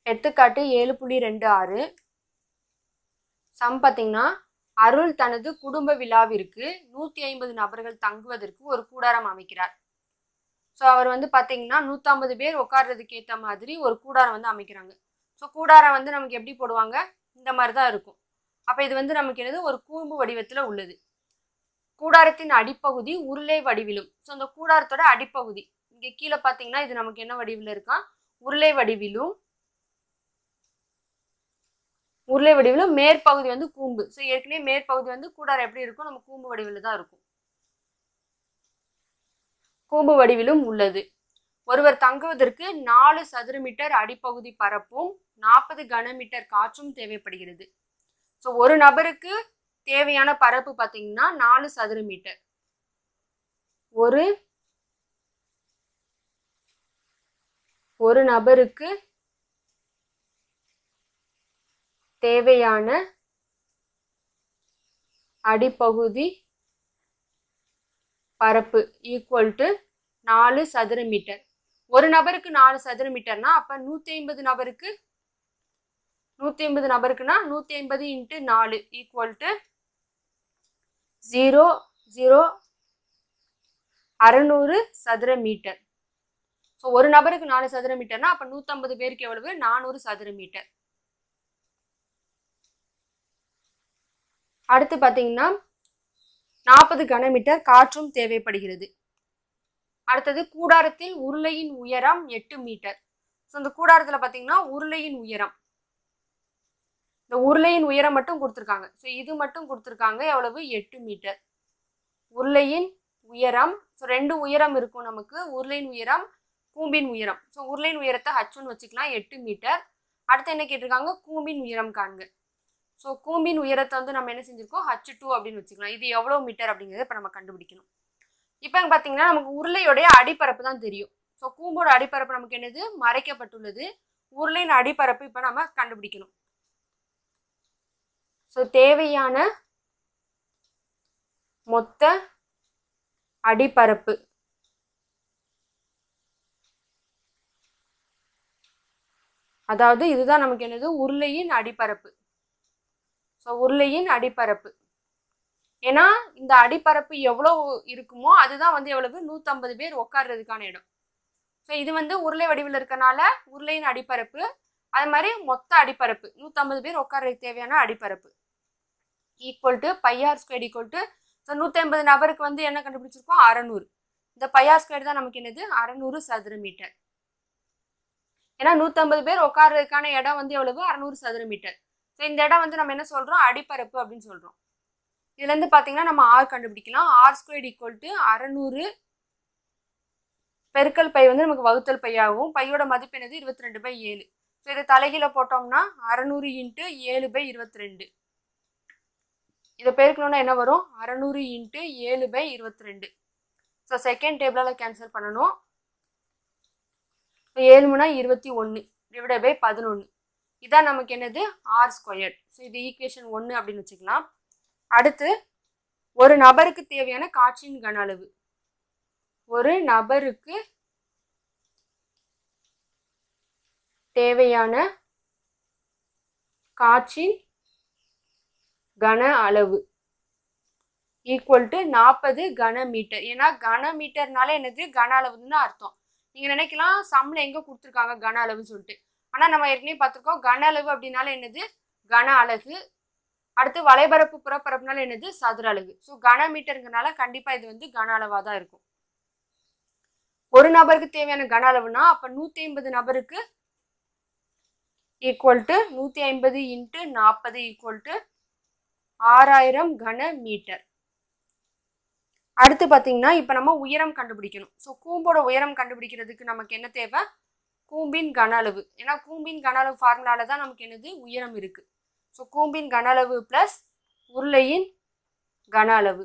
எடுத்துக்காட்டு 7.26 சம் பார்த்தீங்கன்னா அருள் தனது குடும்ப விழாவிற்கு 150 நபர்கள் தங்குவதற்கு ஒரு கூடாரம் அமைக்கிறார். ஸோ அவர் வந்து பார்த்தீங்கன்னா 150 பேர் உட்கார்றதுக்கு ஏற்ற மாதிரி ஒரு கூடாரம் வந்து அமைக்கிறாங்க. ஸோ கூடாரம் வந்து நமக்கு எப்படி போடுவாங்க, இந்த மாதிரி தான் இருக்கும். அப்போ இது வந்து நமக்கு என்னது, ஒரு கூம்பு வடிவத்தில் உள்ளது. கூடாரத்தின் அடிப்பகுதி உருளை வடிவிலும். ஸோ இந்த கூடாரத்தோட அடிப்பகுதி இங்கே கீழே பார்த்தீங்கன்னா இது நமக்கு என்ன வடிவில் இருக்கா, உருளை வடிவிலும். உருளை வடிவிலும் மேற்பகுதி வந்து கூம்பு. ஸோ ஏற்கனவே மேற்பகுதி வந்து கூடாரம் எப்படி இருக்கும், நம்ம கூம்பு வடிவில் தான் இருக்கும். கூம்பு வடிவிலும் உள்ளது. ஒருவர் தங்குவதற்கு 4 சதுர மீட்டர் அடிப்பகுதி பரப்பும் 40 கனமீட்டர் காற்றும் தேவைப்படுகிறது. ஸோ ஒரு நபருக்கு தேவையான பரப்பு பார்த்தீங்கன்னா 4 சதுர மீட்டர். ஒரு நபருக்கு தேவையான அடிப்பகுதி பரப்பு ஈக்குவல் டு 4 சதுர மீட்டர். ஒரு நபருக்கு 4 சதுர மீட்டர்னா அப்ப 150 நபருக்குன்னா 150 இன்ட்டு 4 ஈக்குவல் டு 600 சதுர மீட்டர். ஸோ ஒரு நபருக்கு 4 சதுர மீட்டர்னா அப்ப 150 பேருக்கு எவ்வளவு, 400 சதுர மீட்டர். அடுத்து பார்த்தீங்கன்னா 40 கனமீட்டர் காற்றும் தேவைப்படுகிறது. அடுத்தது கூடாரத்தில் உருளையின் உயரம் 8 மீட்டர். ஸோ இந்த கூடாரத்தில் பார்த்தீங்கன்னா உருளையின் உயரம், இந்த உருளையின் உயரம் மட்டும் கொடுத்துருக்காங்க. ஸோ இது மட்டும் கொடுத்துருக்காங்க, எவ்வளவு, 8 மீட்டர். உருளையின் உயரம், ஸோ 2 உயரம் இருக்கும் நமக்கு, உருளையின் உயரம், கூம்பின் உயரம். ஸோ உருளையின் உயரத்தை h1 வச்சுக்கலாம், 8 மீட்டர். அடுத்து என்ன கேட்டிருக்காங்க, கூம்பின் உயரம் காண்க. ஸோ கூம்பின் உயரத்தை வந்து நம்ம என்ன செஞ்சிருக்கோம், h2 அப்படின்னு வச்சுக்கலாம். இது எவ்வளோ மீட்டர் அப்படிங்கிறத இப்போ நம்ம கண்டுபிடிக்கணும். இப்போ பார்த்தீங்கன்னா நமக்கு உருளையோடைய அடிப்பரப்பு தான் தெரியும். ஸோ கூம்போட அடிப்பரப்பு நமக்கு என்னது, மறைக்கப்பட்டுள்ளது. உருளையின் அடிப்பரப்பு இப்போ நம்ம கண்டுபிடிக்கணும். ஸோ தேவையான மொத்த அடிப்பரப்பு அதாவது இதுதான் நமக்கு என்னது, உருளையின் அடிப்பரப்பு. ஸோ உருளையின் அடிப்பரப்பு, ஏன்னா இந்த அடிப்பரப்பு எவ்வளோ இருக்குமோ அதுதான் வந்து எவ்வளவு, 150 பேர் உட்கார்றதுக்கான இடம். ஸோ இது வந்து உருளை வடிவில் இருக்கனால உருளையின் அடிப்பரப்பு. அது மாதிரி மொத்த அடிப்பரப்பு 150 பேர் உட்கார்றதுக்கு தேவையான அடிப்பரப்பு equal to πr² equal to, so 150 நபருக்கு வந்து என்ன கண்டுபிடிச்சிருக்கோம், 600. இந்த πr² தான் நமக்கு என்னது, 600 சதுர மீட்டர். ஏன்னா 150 பேர் உட்கார்றதுக்கான இடம் வந்து எவ்வளவு, 600 சதுர மீட்டர். ஸோ இந்த இடம் வந்து நம்ம என்ன சொல்றோம், அடிப்பரப்பு அப்படின்னு சொல்றோம். இதுல இருந்து பாத்தீங்கன்னா நம்ம r கண்டுபிடிக்கலாம். r² ஈக்குவல் டு 600 பெருக்கல் பை வந்து நமக்கு வகுத்தல் பை ஆகும். பையோட மதிப்பு என்னது, 22/7. ஸோ இதை தலைகீழ போட்டோம்னா 600 இன்ட்டு 7/22. இதை பெருக்கணும்னா என்ன வரும், 600 இன்ட்டு 7/22. ஸோ செகண்ட் டேபிளால கேன்சல் பண்ணணும். 7 முன்னா 21 டிவைடட் பை 11. இதான் நமக்கு என்னது, r². ஸோ இது ஈக்குவேஷன் 1 அப்படின்னு வச்சுக்கலாம். அடுத்து ஒரு நபருக்கு தேவையான காற்றின் கன அளவு. ஒரு நபருக்கு தேவையான காற்றின் கன அளவு ஈக்குவல் டு 40 கனமீட்டர். ஏன்னா கனமீட்டர்னால என்னது, கன அளவுன்னு அர்த்தம். நீங்க நினைக்கலாம் சம்ல எங்க கொடுத்துருக்காங்க கன அளவுன்னு சொல்லிட்டு. ஆனா நம்ம ஏற்கனவே பார்த்துருக்கோம், கன அளவு அப்படின்னால என்னது, கன அலகு. அடுத்து வலைபரப்பு புறப்பரப்புனால என்னது, சதுர அலகு. ஸோ கனமீட்டருங்கனால கண்டிப்பா இது வந்து கன அளவா தான் இருக்கும். ஒரு நபருக்கு தேவையான கன அளவுனா அப்ப 150 நபருக்கு equal to 150 into 40 equal to 6000 கன மீட்டர். அடுத்து பார்த்தீங்கன்னா இப்போ நம்ம உயரம் கண்டுபிடிக்கணும். ஸோ கூம்போட உயரம் கண்டுபிடிக்கிறதுக்கு நமக்கு என்ன தேவை, கூம்பின் கன அளவு. ஏன்னா கூம்பின் கன அளவு ஃபார்முலால தான் நமக்கு என்னது, உயரம் இருக்கு. ஸோ கூம்பின் கன அளவு பிளஸ் உருளையின் கன அளவு.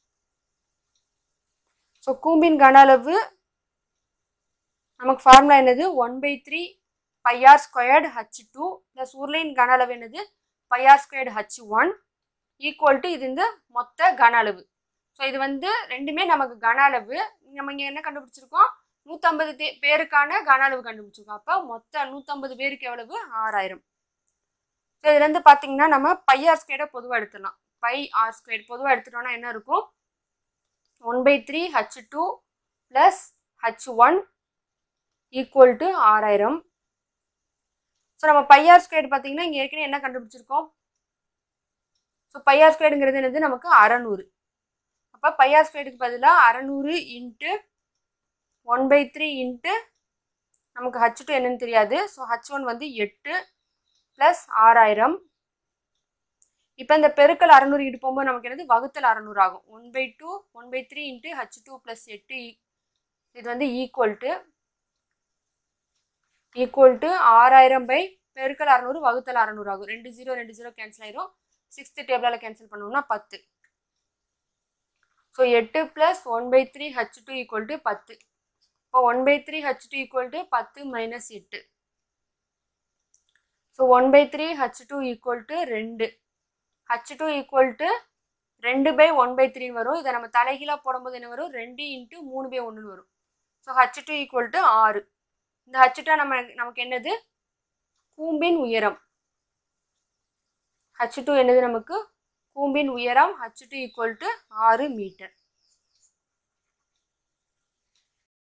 ஸோ கூம்பின் கன அளவு நமக்கு ஃபார்முலா என்னது, 1/3 πr² h2 பிளஸ் உருளையின் கன அளவு என்னது, πr² h1 ஈக்குவல் டு இது இந்த மொத்த கன அளவு. ஸோ இது வந்து ரெண்டுமே நமக்கு கன அளவு. நம்ம இங்கே என்ன கண்டுபிடிச்சிருக்கோம், 150 பேருக்கான கன அளவு கண்டுபிடிச்சிருக்கோம். அப்போ மொத்த 150 பேருக்கு எவ்வளவு? 6000. ஸோ இதுலேருந்து பார்த்தீங்கன்னா நம்ம பை ஆர் ஸ்கொயரை பொதுவாக எடுத்துடலாம். பை ஆர் ஸ்கொயர் பொதுவாக எடுத்துட்டோம்னா என்ன இருக்கும்? 1/3 H2 + H1 equal to 6000. So நம்ம பை ஆர் ஸ்கொயர் பார்த்தீங்கன்னா இங்கே ஏற்கனவே என்ன கண்டுபிடிச்சிருக்கோம்? ஸோ பை ஆர் ஸ்கொயருங்கிறது என்னது? நமக்கு 600. அப்போ பை ஆர் ஸ்கொயருக்கு பதிலாக 600 இன்ட்டு 1/3 இன்ட்டு நமக்கு H2 என்னன்னு தெரியாது. ஸோ H1 வந்து 8 + 6000. இப்போ இந்த பெருக்கல் 600 இட்டு போகும்போது நமக்கு என்னது? வகுத்தல் 600 ஆகும். 1/2 1/3 இன்ட்டு H2 + 8 இது வந்து ஈக்குவல் டு 6000 பை பெருக்கல் 600 வகுத்தல் 600 ஆகும். 2 0 2 0 கேன்சல் ஆயிரும். 6th டேபிளால் கேன்சல் பண்ணோம்னா 10. So 8 + 1/3 H2 equal to 10. இப்போ 1/3 H2 equal to 10 - 8. So 1/3 H2 equal to 2. H2 equal to 2/1/3 வரும். இதை நம்ம தலைகீழாக போடும்போது என்ன வரும்? 2 × 3/1 வரும். So H2 equal to 6. இந்த H2 நமக்கு என்னது? கூம்பின் உயரம். H2 என்னது? நமக்கு கூம்பின் உயரம். H2 equal to 6 metre.